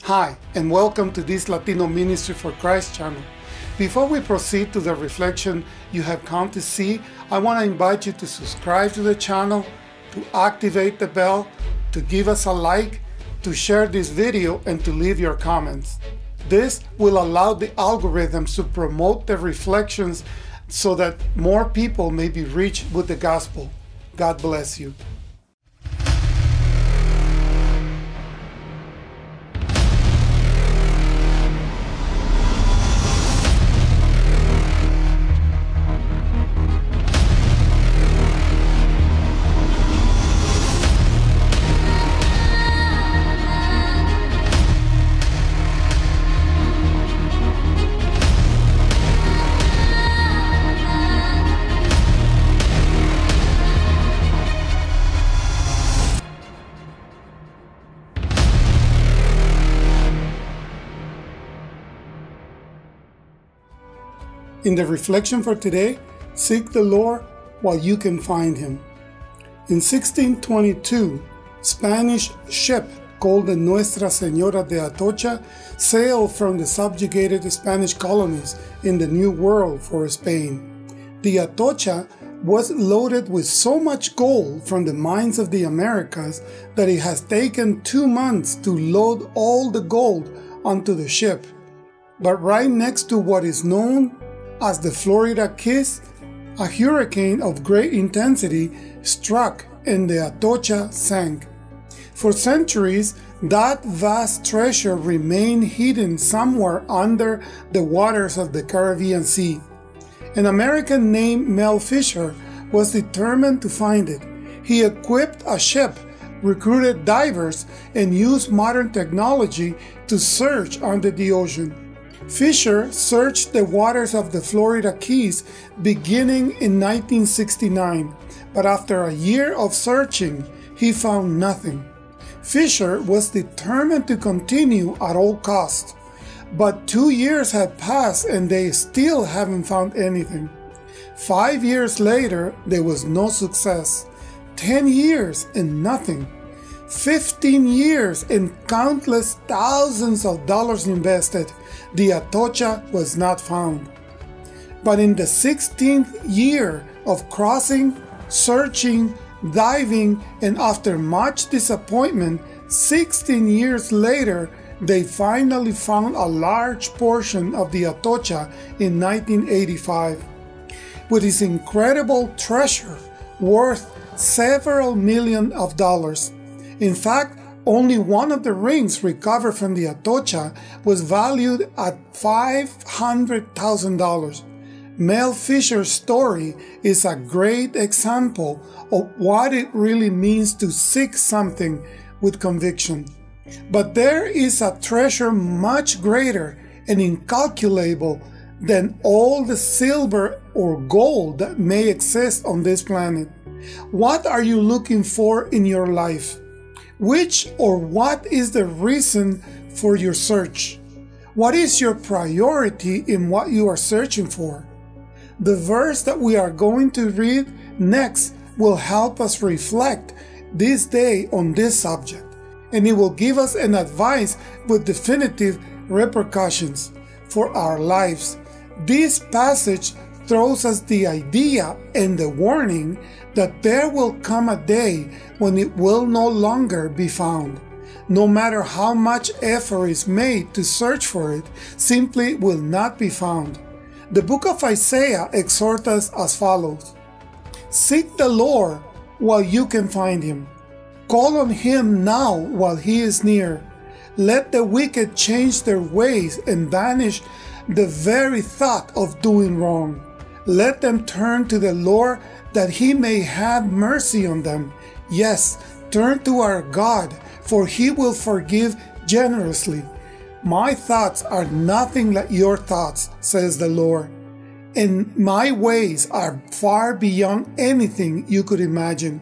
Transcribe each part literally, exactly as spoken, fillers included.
Hi, and welcome to this Latino Ministry for Christ channel. Before we proceed to the reflection you have come to see, I want to invite you to subscribe to the channel, to activate the bell, to give us a like, to share this video, and to leave your comments. This will allow the algorithms to promote the reflections so that more people may be reached with the gospel. God bless you. In the reflection for today, seek the Lord while you can find Him. In sixteen twenty-two, Spanish ship called the Nuestra Señora de Atocha sailed from the subjugated Spanish colonies in the New World for Spain. The Atocha was loaded with so much gold from the mines of the Americas that it has taken two months to load all the gold onto the ship. But right next to what is known as the Florida Keys, a hurricane of great intensity struck and the Atocha sank. For centuries, that vast treasure remained hidden somewhere under the waters of the Caribbean Sea. An American named Mel Fisher was determined to find it. He equipped a ship, recruited divers, and used modern technology to search under the ocean. Fisher searched the waters of the Florida Keys beginning in nineteen sixty-nine, but after a year of searching, he found nothing. Fisher was determined to continue at all costs, but two years had passed and they still haven't found anything. Five years later, there was no success. Ten years and nothing. Fifteen years and countless thousands of dollars invested, the Atocha was not found. But in the sixteenth year of crossing, searching, diving, and after much disappointment, sixteen years later, they finally found a large portion of the Atocha in nineteen eighty-five. With its incredible treasure worth several million of dollars. In fact, only one of the rings recovered from the Atocha was valued at five hundred thousand dollars. Mel Fisher's story is a great example of what it really means to seek something with conviction. But there is a treasure much greater and incalculable than all the silver or gold that may exist on this planet. What are you looking for in your life? Which or what is the reason for your search? What is your priority in what you are searching for? The verse that we are going to read next will help us reflect this day on this subject, and it will give us an advice with definitive repercussions for our lives. This passage throws us the idea and the warning that there will come a day when it will no longer be found. No matter how much effort is made to search for it, simply will not be found. The book of Isaiah exhorts us as follows: seek the Lord while you can find Him. Call on Him now while He is near. Let the wicked change their ways and banish the very thought of doing wrong. Let them turn to the Lord that He may have mercy on them. Yes, turn to our God, for He will forgive generously. My thoughts are nothing like your thoughts, says the Lord, and my ways are far beyond anything you could imagine.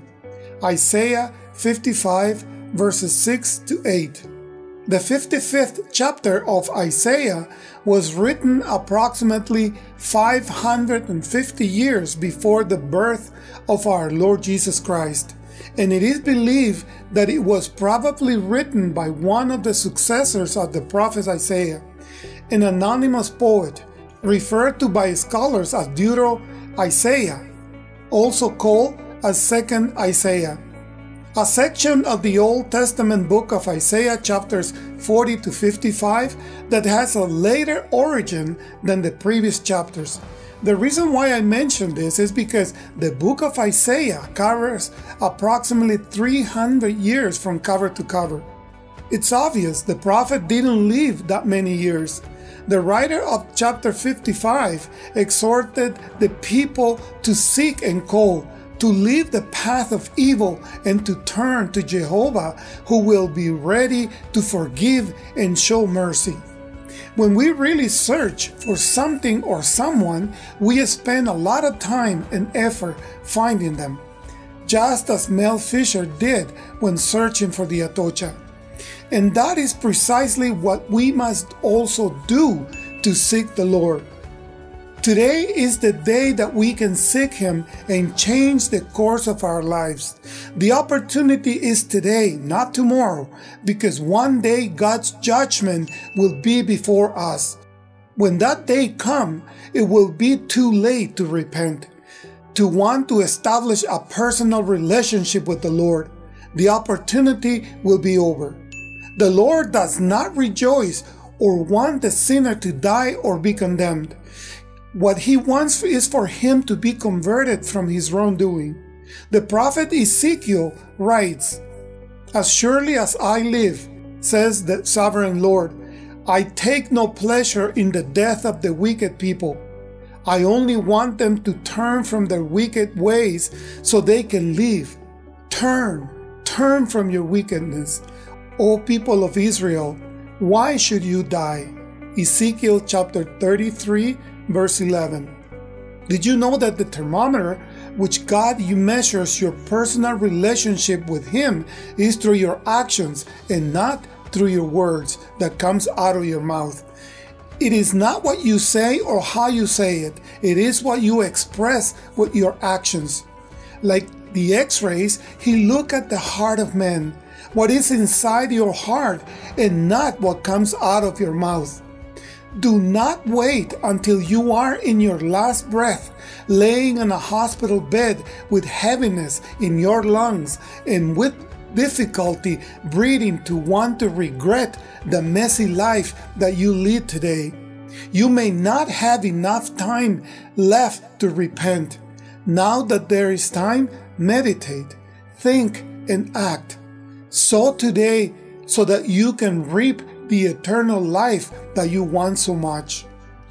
Isaiah fifty-five, verses six to eight. The fifty-fifth chapter of Isaiah was written approximately five hundred fifty years before the birth of our Lord Jesus Christ. and it is believed that it was probably written by one of the successors of the prophet Isaiah, an anonymous poet referred to by scholars as Deutero-Isaiah, also called as Second Isaiah, a section of the Old Testament book of Isaiah chapters forty to fifty-five that has a later origin than the previous chapters. The reason why I mention this is because the book of Isaiah covers approximately three hundred years from cover to cover. It's obvious the prophet didn't live that many years. The writer of chapter fifty-five exhorted the people to seek and call, to leave the path of evil and to turn to Jehovah, who will be ready to forgive and show mercy. When we really search for something or someone, we spend a lot of time and effort finding them, just as Mel Fisher did when searching for the Atocha. And that is precisely what we must also do to seek the Lord. Today is the day that we can seek Him and change the course of our lives. The opportunity is today, not tomorrow, because one day God's judgment will be before us. When that day comes, it will be too late to repent, to want to establish a personal relationship with the Lord. The opportunity will be over. The Lord does not rejoice or want the sinner to die or be condemned. What He wants is for him to be converted from his wrongdoing. The prophet Ezekiel writes, "As surely as I live, says the sovereign Lord, I take no pleasure in the death of the wicked people. I only want them to turn from their wicked ways so they can live. Turn, turn from your wickedness, O people of Israel. Why should you die?" Ezekiel chapter thirty-three, verse eleven. Did you know that the thermometer which God measures your personal relationship with Him is through your actions and not through your words that comes out of your mouth? It is not what you say or how you say it. It is what you express with your actions. Like the x-rays, He looks at the heart of man, what is inside your heart and not what comes out of your mouth. Do not wait until you are in your last breath, laying on a hospital bed with heaviness in your lungs and with difficulty breathing to want to regret the messy life that you lead today. You may not have enough time left to repent. Now that there is time, meditate, think, and act. So today, so that you can reap the eternal life that you want so much.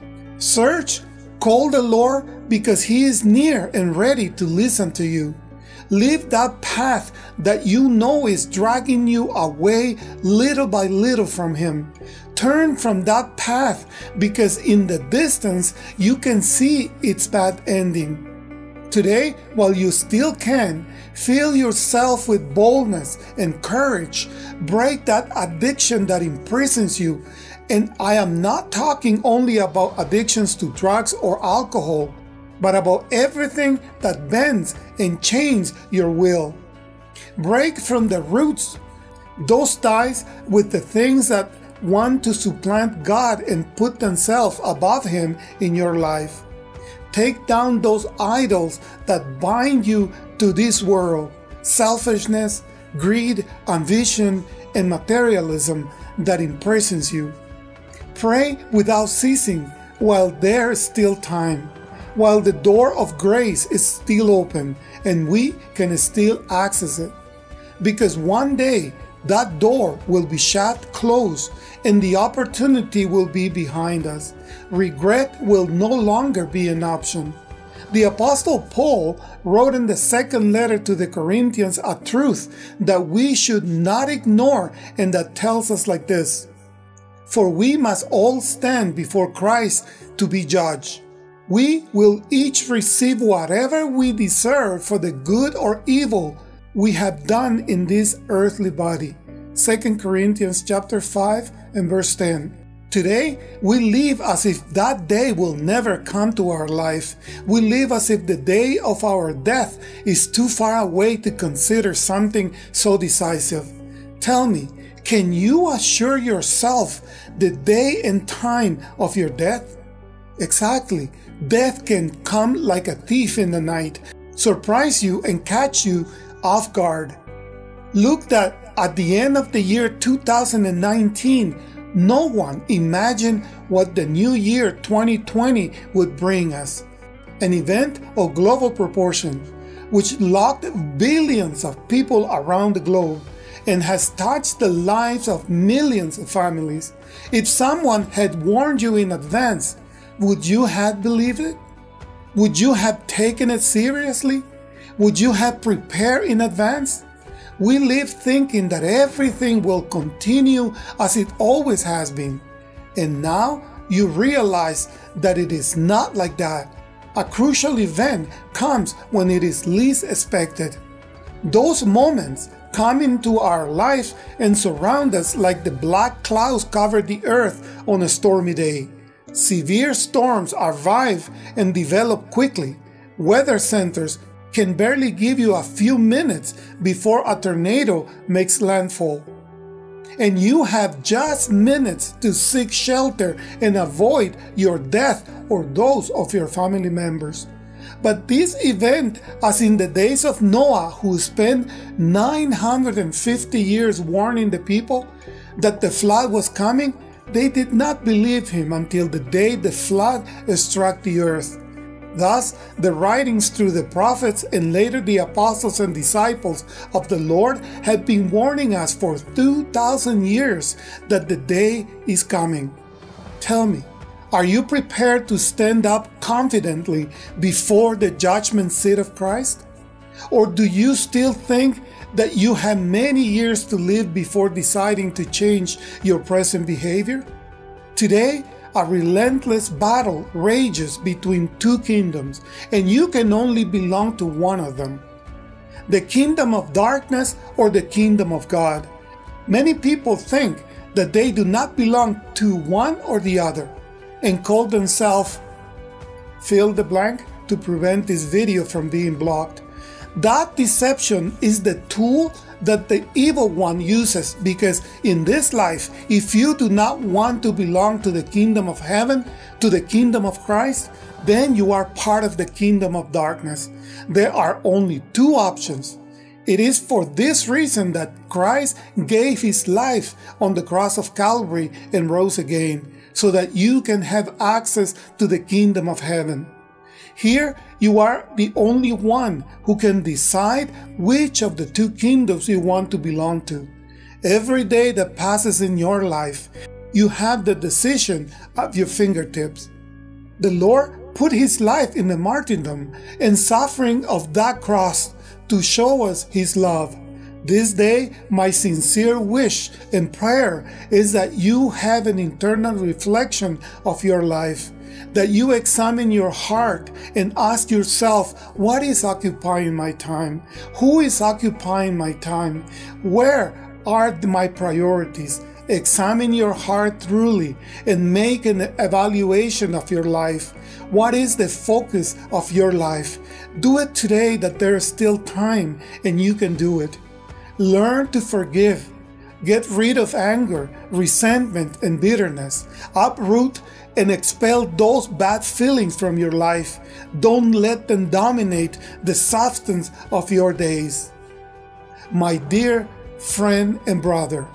Search, call the Lord because He is near and ready to listen to you. Leave that path that you know is dragging you away little by little from Him. Turn from that path because in the distance you can see its bad ending. Today, while you still can, fill yourself with boldness and courage. Break that addiction that imprisons you. And I am not talking only about addictions to drugs or alcohol, but about everything that bends and chains your will. Break from the roots those ties with the things that want to supplant God and put themselves above Him in your life. Take down those idols that bind you to this world, selfishness, greed, ambition, and materialism that imprisons you. Pray without ceasing while there is still time, while the door of grace is still open and we can still access it. Because one day that door will be shut closed and the opportunity will be behind us. Regret will no longer be an option. The Apostle Paul wrote in the second letter to the Corinthians a truth that we should not ignore and that tells us like this: "For we must all stand before Christ to be judged. We will each receive whatever we deserve for the good or evil we have done in this earthly body." Second Corinthians chapter five and verse ten. Today, we live as if that day will never come to our life. We live as if the day of our death is too far away to consider something so decisive. Tell me, can you assure yourself the day and time of your death? Exactly. Death can come like a thief in the night, surprise you and catch you off guard. Look that at the end of the year two thousand nineteen, no one imagined what the new year twenty twenty would bring us. An event of global proportions, which locked billions of people around the globe and has touched the lives of millions of families. If someone had warned you in advance, would you have believed it? Would you have taken it seriously? Would you have prepared in advance? We live thinking that everything will continue as it always has been. And now you realize that it is not like that. A crucial event comes when it is least expected. Those moments come into our lives and surround us like the black clouds cover the earth on a stormy day. Severe storms arrive and develop quickly. Weather centers can barely give you a few minutes before a tornado makes landfall. And you have just minutes to seek shelter and avoid your death or those of your family members. But this event, as in the days of Noah, who spent nine hundred fifty years warning the people that the flood was coming, they did not believe him until the day the flood struck the earth. Thus, the writings through the prophets and later the apostles and disciples of the Lord have been warning us for two thousand years that the day is coming. Tell me, are you prepared to stand up confidently before the judgment seat of Christ? Or do you still think that you have many years to live before deciding to change your present behavior? Today, a relentless battle rages between two kingdoms, and you can only belong to one of them. The kingdom of darkness or the kingdom of God. Many people think that they do not belong to one or the other, and call themselves fill the blank to prevent this video from being blocked. That deception is the tool that the evil one uses, because in this life, if you do not want to belong to the kingdom of heaven, to the kingdom of Christ, then you are part of the kingdom of darkness. There are only two options. It is for this reason that Christ gave his life on the cross of Calvary and rose again, so that you can have access to the kingdom of heaven. Here, you are the only one who can decide which of the two kingdoms you want to belong to. Every day that passes in your life, you have the decision at your fingertips. The Lord put his life in the martyrdom and suffering of that cross to show us his love. This day, my sincere wish and prayer is that you have an internal reflection of your life, that you examine your heart and ask yourself, what is occupying my time? Who is occupying my time? Where are my priorities? Examine your heart truly and make an evaluation of your life. What is the focus of your life? Do it today that there is still time and you can do it. Learn to forgive. Get rid of anger, resentment, and bitterness. Uproot and expel those bad feelings from your life. Don't let them dominate the substance of your days. My dear friend and brother,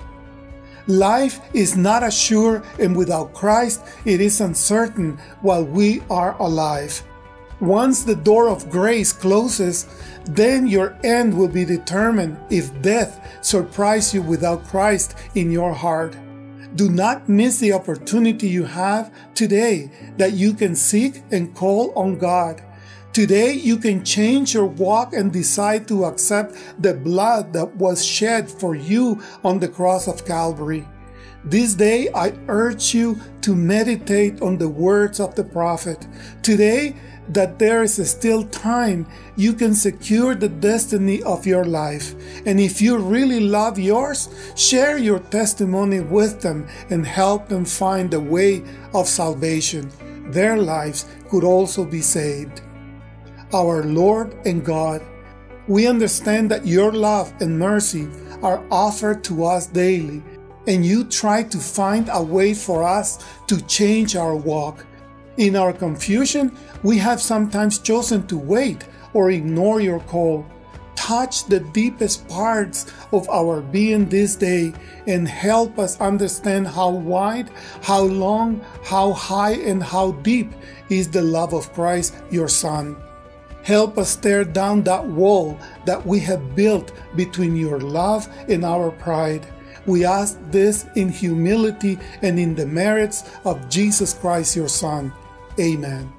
life is not assured, and without Christ it is uncertain while we are alive. Once the door of grace closes, then your end will be determined if death surprises you without Christ in your heart. Do not miss the opportunity you have today that you can seek and call on God. Today you can change your walk and decide to accept the blood that was shed for you on the cross of Calvary. This day I urge you to meditate on the words of the prophet. Today, that there is still time, you can secure the destiny of your life. And if you really love yours, share your testimony with them and help them find the way of salvation. Their lives could also be saved. Our Lord and God, we understand that your love and mercy are offered to us daily, and you try to find a way for us to change our walk. In our confusion, we have sometimes chosen to wait or ignore your call. Touch the deepest parts of our being this day and help us understand how wide, how long, how high, and how deep is the love of Christ, your Son. Help us tear down that wall that we have built between your love and our pride. We ask this in humility and in the merits of Jesus Christ, your Son. Amen.